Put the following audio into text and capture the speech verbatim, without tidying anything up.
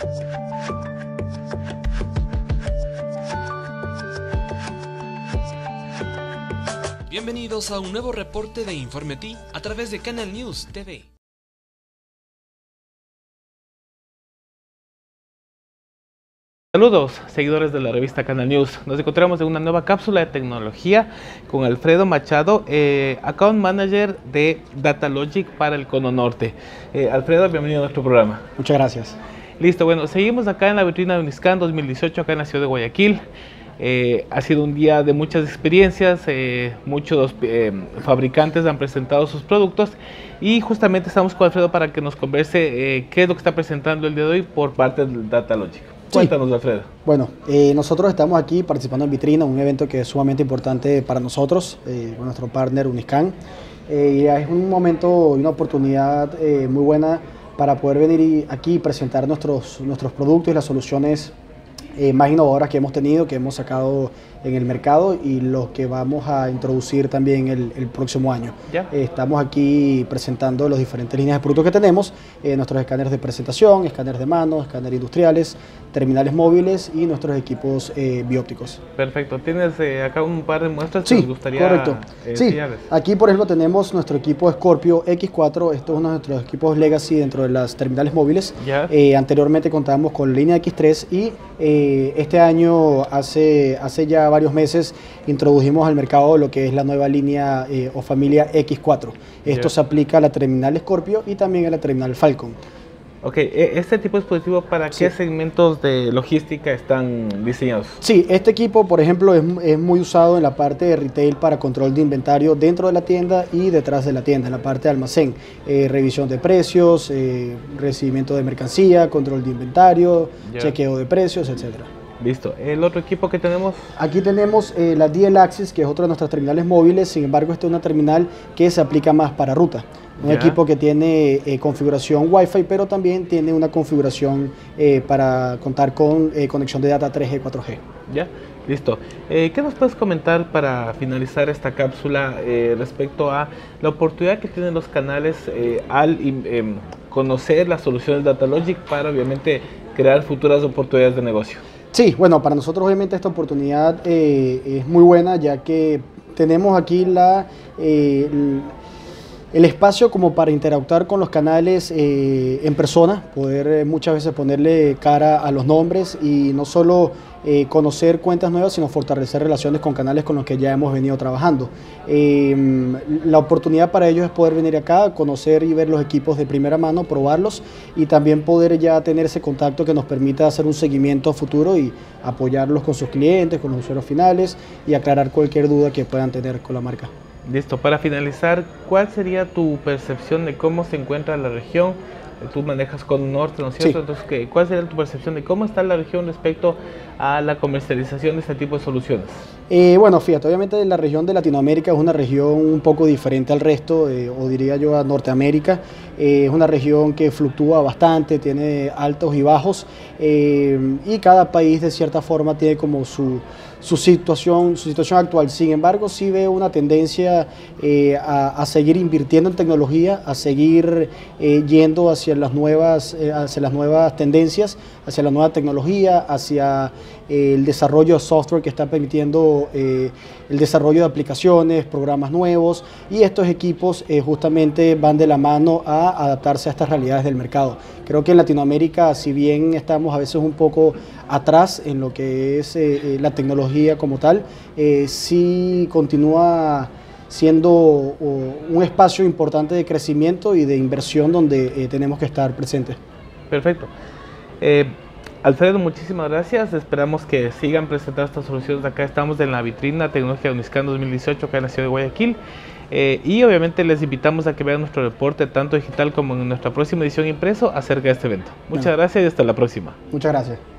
Bienvenidos a un nuevo reporte de Informe T a través de Canal News T V. Saludos, seguidores de la revista Canal News. Nos encontramos en una nueva cápsula de tecnología con Alfredo Machado, eh, Account Manager de Datalogic para el Cono Norte. Eh, Alfredo, bienvenido a nuestro programa. Muchas gracias. Listo, bueno, seguimos acá en la vitrina de Uniscan dos mil dieciocho, acá en la ciudad de Guayaquil. Eh, ha sido un día de muchas experiencias, eh, muchos eh, fabricantes han presentado sus productos y justamente estamos con Alfredo para que nos converse eh, qué es lo que está presentando el día de hoy por parte de Datalogic. Cuéntanos, sí. Alfredo. Bueno, eh, nosotros estamos aquí participando en Vitrina, un evento que es sumamente importante para nosotros, eh, con nuestro partner Uniscan. Eh, y es un momento y una oportunidad eh, muy buena para poder venir aquí y presentar nuestros, nuestros productos y las soluciones Eh, más innovadoras que hemos tenido, que hemos sacado en el mercado y los que vamos a introducir también el, el próximo año. ¿Ya? Eh, estamos aquí presentando las diferentes líneas de productos que tenemos, eh, nuestros escáneres de presentación, escáneres de mano, escáneres industriales, terminales móviles y nuestros equipos eh, biópticos. Perfecto. ¿Tienes eh, acá un par de muestras que sí, nos gustaría correcto. Eh, sí, enseñarles? Aquí por ejemplo tenemos nuestro equipo Scorpio X cuatro, esto es uno de nuestros equipos Legacy dentro de las terminales móviles. ¿Ya? Eh, anteriormente contábamos con la línea X tres y eh, este año, hace, hace ya varios meses, introdujimos al mercado lo que es la nueva línea eh, o familia X cuatro. Esto ¿Ya? se aplica a la terminal Scorpio y también a la terminal Falcon. Ok, ¿este tipo de dispositivo para Sí. qué segmentos de logística están diseñados? Sí, este equipo, por ejemplo, es, es muy usado en la parte de retail para control de inventario dentro de la tienda y detrás de la tienda, en la parte de almacén. Eh, revisión de precios, eh, recibimiento de mercancía, control de inventario, Ya. chequeo de precios, etcétera. Listo. ¿El otro equipo que tenemos? Aquí tenemos eh, la D L Axis, que es otra de nuestras terminales móviles, sin embargo esta es una terminal que se aplica más para ruta. Un Ya. equipo que tiene eh, configuración Wi-Fi, pero también tiene una configuración eh, para contar con eh, conexión de data tres G, cuatro G. Ya, listo. Eh, ¿Qué nos puedes comentar para finalizar esta cápsula eh, respecto a la oportunidad que tienen los canales eh, al eh, conocer las soluciones de Datalogic para obviamente crear futuras oportunidades de negocio? Sí, bueno, para nosotros obviamente esta oportunidad eh, es muy buena, ya que tenemos aquí la, eh, el, el espacio como para interactuar con los canales eh, en persona, poder eh, muchas veces ponerle cara a los nombres y no solo eh, conocer cuentas nuevas, sino fortalecer relaciones con canales con los que ya hemos venido trabajando. Eh, la oportunidad para ellos es poder venir acá, conocer y ver los equipos de primera mano, probarlos y también poder ya tener ese contacto que nos permita hacer un seguimiento a futuro y apoyarlos con sus clientes, con los usuarios finales y aclarar cualquier duda que puedan tener con la marca. Listo, para finalizar, ¿cuál sería tu percepción de cómo se encuentra la región? Tú manejas Cono Norte, ¿no es cierto? Sí. Entonces, ¿qué, ¿cuál sería tu percepción de cómo está la región respecto a la comercialización de este tipo de soluciones? Eh, bueno, fíjate, obviamente la región de Latinoamérica es una región un poco diferente al resto, eh, o diría yo a Norteamérica. Eh, es una región que fluctúa bastante, tiene altos y bajos, eh, y cada país de cierta forma tiene como su, su, situación, su situación actual. Sin embargo, sí veo una tendencia eh, a, a seguir invirtiendo en tecnología, a seguir eh, yendo hacia las, nuevas, eh, hacia las nuevas tendencias, hacia la nueva tecnología, hacia eh, el desarrollo de software que está permitiendo eh, el desarrollo de aplicaciones, programas nuevos, y estos equipos eh, justamente van de la mano a adaptarse a estas realidades del mercado. Creo que en Latinoamérica, si bien estamos a veces un poco atrás en lo que es eh, la tecnología como tal, eh, sí continúa siendo un espacio importante de crecimiento y de inversión donde eh, tenemos que estar presentes. Perfecto. Eh, Alfredo, muchísimas gracias. Esperamos que sigan presentando estas soluciones. Acá estamos en la vitrina tecnológica de Uniscan dos mil dieciocho, acá en la ciudad de Guayaquil. Eh, y obviamente les invitamos a que vean nuestro reporte, tanto digital como en nuestra próxima edición impreso, acerca de este evento. Muchas Bueno. gracias y hasta la próxima. Muchas gracias.